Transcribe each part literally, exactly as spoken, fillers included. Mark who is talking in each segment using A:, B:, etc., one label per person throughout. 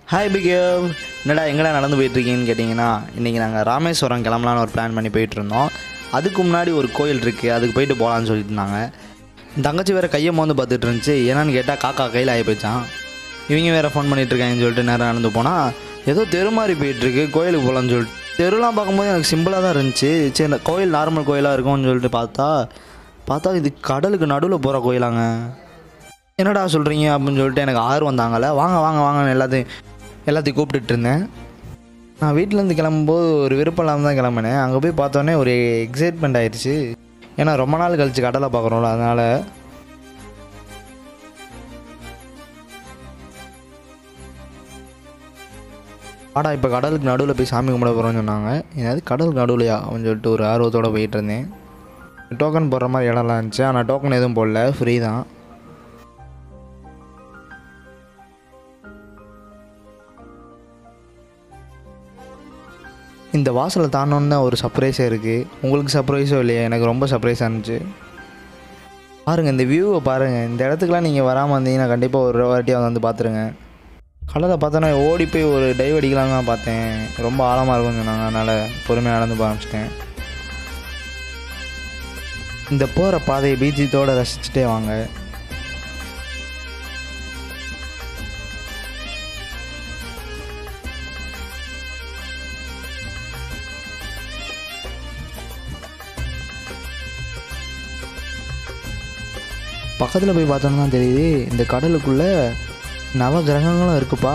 A: Hi behave, என்னடா எங்கடா நடந்து போயிட்டுருக்கீங்கன்னு கேட்டிங்கன்னா, இன்றைக்கி நாங்கள் ராமேஸ்வரம் கிளம்பலான்னு ஒரு பிளான் பண்ணி போயிட்டுருந்தோம். அதுக்கு முன்னாடி ஒரு கோயில் இருக்குது, அதுக்கு போயிட்டு போகலான்னு சொல்லிட்டு இருந்தாங்க. தங்கச்சி வேறு கையை மோந்து பார்த்துட்டு இருந்துச்சு. ஏன்னான்னு கேட்டால் காக்கா கையில் ஆகி போயிடுச்சான். இவங்க வேறு ஃபோன் பண்ணிகிட்ருக்காங்கன்னு சொல்லிட்டு நேரம் நடந்து போனால் ஏதோ தெரு மாதிரி போயிட்டுருக்கு, கோயிலுக்கு போகலான்னு சொல்லிட்டு. தெருலாம் பார்க்கும்போது எனக்கு சிம்பிளாக தான் இருந்துச்சு. சரி, இந்த கோயில் நார்மல் கோயிலாக இருக்கும்னு சொல்லிட்டு பார்த்தா பார்த்தா இது கடலுக்கு நடுவில் போகிற கோயிலாங்க. என்னடா சொல்கிறீங்க அப்படின்னு சொல்லிட்டு எனக்கு ஆர்வம் வந்தாங்கல்ல, வாங்க வாங்க வாங்கன்னு எல்லாத்தையும் எல்லாத்தையும் கூப்பிட்டுட்டு இருந்தேன். நான் வீட்டிலேருந்து கிளம்பும்போது ஒரு விருப்பம் இல்லாமல் தான் கிளம்பினேன். அங்கே போய் பார்த்தோன்னே ஒரு எக்ஸைட்மெண்ட் ஆயிடுச்சு. ஏன்னா ரொம்ப நாள் கழித்து கடலை பார்க்குறோம்ல, அதனால். ஆடா இப்போ கடலுக்கு நடுவில் போய் சாமி கும்பிட போகிறோன்னு சொன்னாங்க. ஏதாவது கடலுக்கு நடுவுலையா அப்படின்னு சொல்லிட்டு ஒரு ஆர்வத்தோடு போயிட்டு இருந்தேன். டோக்கன் போடுற மாதிரி இடம்லாம் இருந்துச்சு, ஆனால் டோக்கன் எதுவும் போடல, ஃப்ரீ தான். இந்த வாசலை தாண்டோன்னு தான் ஒரு சர்ப்ரைஸாக இருக்குது. உங்களுக்கு சர்ப்ரைஸோ இல்லையா? எனக்கு ரொம்ப சர்ப்ரைஸாக இருந்துச்சு. பாருங்கள், இந்த வியூவை பாருங்கள். இந்த இடத்துக்குலாம் நீங்கள் வராமல் இருந்தீங்கன்னா கண்டிப்பாக ஒரு வாட்டியாக வந்து பார்த்துருங்க. கடலை பார்த்தோன்னா ஓடி போய் ஒரு டைவ் அடிக்கலான்னு தான் பார்த்தேன். ரொம்ப ஆழமாக இருக்கும்னு சொன்னாங்க, அதனால் பொறுமையாக நடந்து போக ஆரம்பிச்சிட்டேன். இந்த போகிற பாதையை பீச்சத்தோடு ரசிச்சுட்டே வாங்க. பக்கத்தில் போய் பார்த்தோன்னா தான் தெரியுது, இந்த கடலுக்குள்ளே நவ கிரகங்களும் இருக்குப்பா.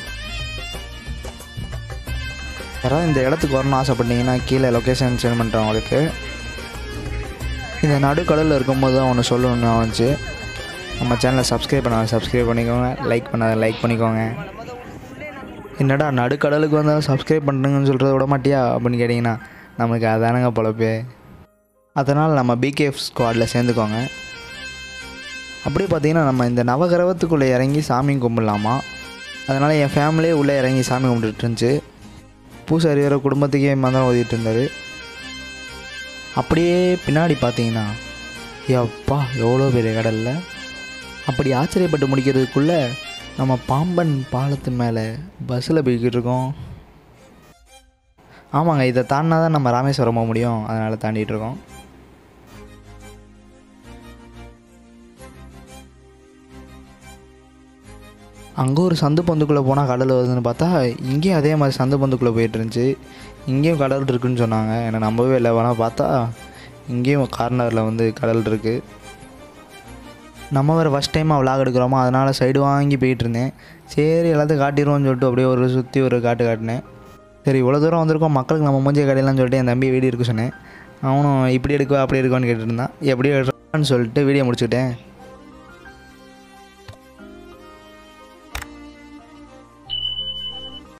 A: யாராவது இந்த இடத்துக்கு வரணும்னு ஆசைப்பட்டீங்கன்னா கீழே லொக்கேஷன் சென்ட் பண்ணுறேன் உங்களுக்கு. இந்த நடுக்கடலில் இருக்கும்போது தான் ஒன்று சொல்லணும்னு ஆச்சு. நம்ம சேனலை சப்ஸ்கிரைப் பண்ணாத சப்ஸ்கிரைப் பண்ணிக்கோங்க, லைக் பண்ணாத லைக் பண்ணிக்கோங்க. என்னடா நடுக்கடலுக்கு வந்தால் சப்ஸ்கிரைப் பண்ணுறேங்கன்னு சொல்கிறத விட மாட்டியா அப்படின்னு கேட்டிங்கன்னா, நமக்கு அதானங்க பொழப்பு. அதனால் நம்ம பிகேஎஃப் ஸ்குவாடில் சேர்ந்துக்கோங்க. அப்படியே பார்த்தீங்கன்னா நம்ம இந்த நவகிரகத்துக்குள்ளே இறங்கி சாமி கும்பிடலாமா. அதனால் என் ஃபேமிலியே உள்ளே இறங்கி சாமி கும்பிட்டுட்டு இருந்துச்சு. பூசாரி வேறு குடும்பத்துக்கே மந்திரம் ஓதிட்டு இருந்தார். அப்படியே பின்னாடி பார்த்தீங்கன்னா எப்பா எவ்வளோ பெரிய கடலில். அப்படி ஆச்சரியப்பட்டு முடிக்கிறதுக்குள்ளே நம்ம பாம்பன் பாலத்து மேலே பஸ்ஸில் போய்கிட்டு இருக்கோம். ஆமாங்க, இதை தாண்டினா தான் நம்ம ராமேஸ்வரம் போக முடியும், அதனால் தாண்டிகிட்டு இருக்கோம். அங்கே ஒரு சந்து பந்துக்குள்ளே போனால் கடல் வருதுன்னு பார்த்தா இங்கேயும் அதே மாதிரி சந்து பந்துக்குள்ளே போயிட்டு இருந்துச்சு. இங்கேயும் கடல் இருக்குதுன்னு சொன்னாங்க, எனக்கு நம்பவே இல்லை. வேணால் பார்த்தா இங்கேயும் கார்னரில் வந்து கடல் இருக்குது. நம்ம வேறு ஃபஸ்ட் டைமாக விளாக் எடுக்கிறோமா, அதனால் சைடு வாங்கி போயிட்டு இருந்தேன். சரி எல்லாத்தையும் காட்டிடுவோம்னு சொல்லிட்டு அப்படியே ஒரு சுற்றி ஒரு காட்டு காட்டினேன். சரி இவ்வளோ தூரம் வந்திருக்கோம், மக்களுக்கு நம்ம மூஞ்சியை கடையிலான்னு சொல்லிட்டு என் தம்பி வீடியோ எடுக்க சொன்னேன். அவனும் இப்படி எடுக்குவா அப்படி எடுக்குவான்னு கேட்டுருந்தான். எப்படி எடுறான்னு சொல்லிட்டு வீடியோ முடிச்சுக்கிட்டேன்.